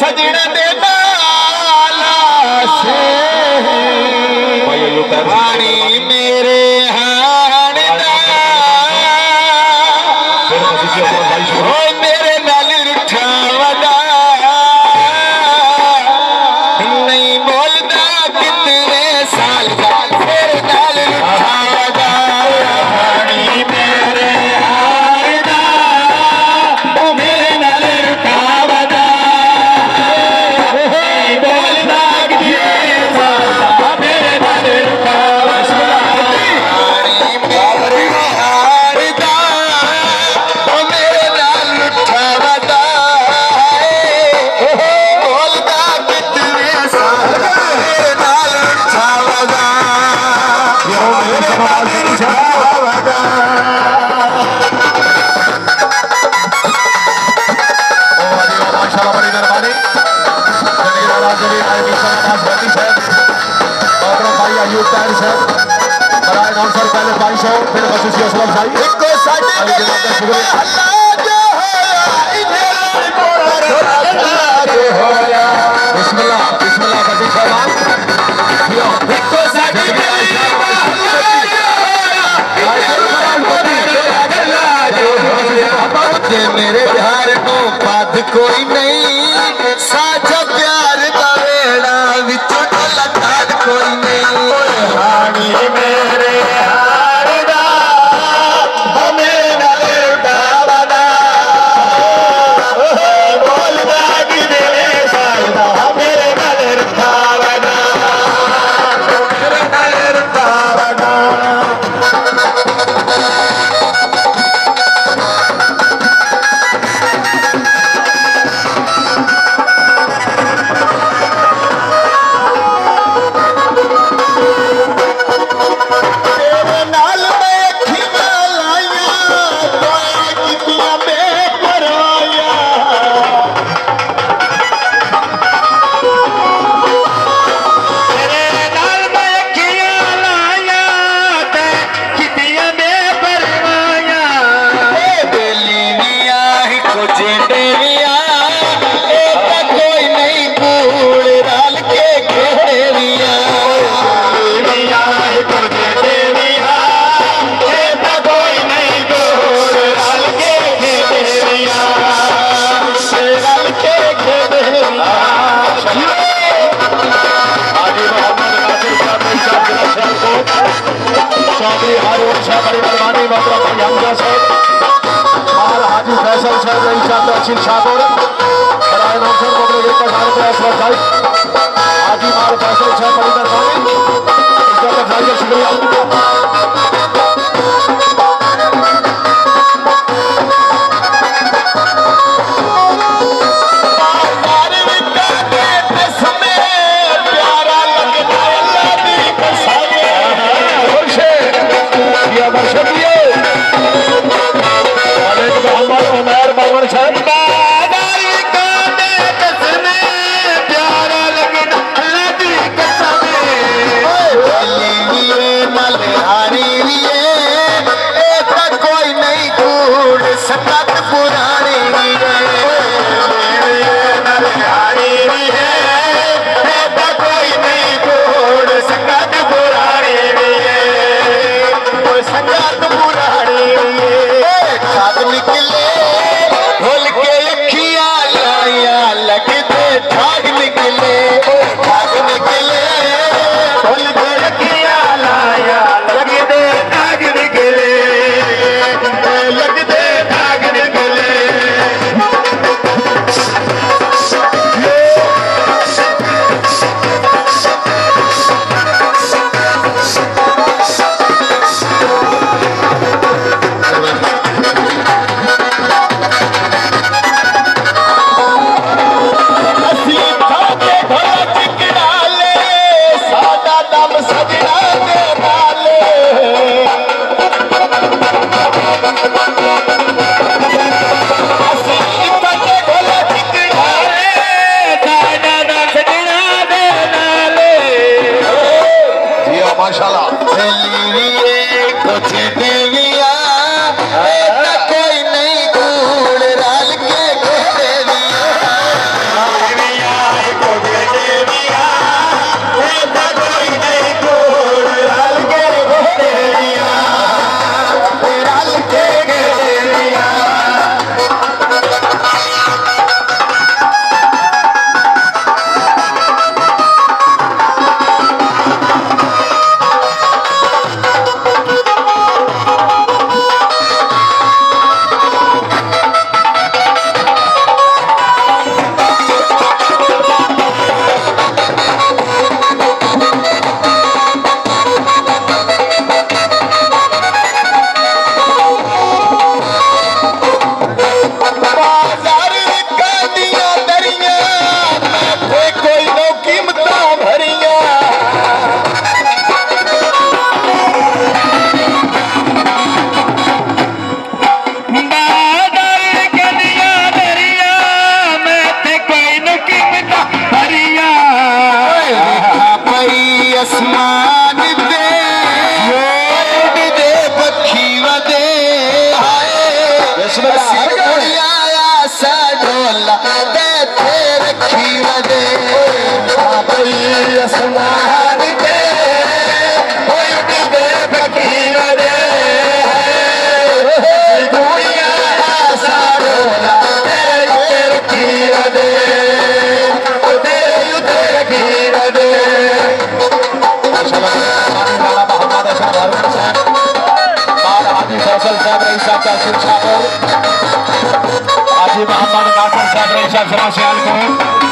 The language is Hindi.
सजना दे नाला से पानी मेरे हाण दा ओ मेरे नाल रुठा वदा नहीं बोलदा कितने साल का मेरे नाल रुठा वदा पानी मेरे हाण दा ओ मेरे नाल रुठा वदा नहीं बोलदा कितने साल का मेरे नाल रुठा वदा पानी मेरे हाण दा ओ मेरे नाल रुठा वदा बोलदा कितने साल का मेरे नाल रुठा वदा माशाल्लाह बड़ी मेहरबानी भाई अयूब तैयार साहब बराए नाउंसर पहले 500 फिर खसूसी असलम भाई बिस्मिल्लाह बिस्मिल्लाह बड़ी साहब मेरे प्यार को बात कोई नहीं साझा प्यार का वेड़ा विचों डोला ठाड़ कोई नहीं रानी मेरे हार दा मेरे नाल रुठा वदा बोलदा कि मेरे साल दा मेरे नाल रुठा वदा मेरे नाल रुठा वदा चौधरी हारून साहब बड़ी मेहरबानी मोहतरम भाई हमजा साहब और हाजी फैसल साहब रईस साहब तहसील शाहपुर बराए नाउंसर को अपने 1000 रुपये असरफ भाई हाजी मार फैसल साहब बड़ी मेहरबानी इसका भाई का शुक्रिया हाजी मोहम्मद नासिर साहब रईसा सियालकोट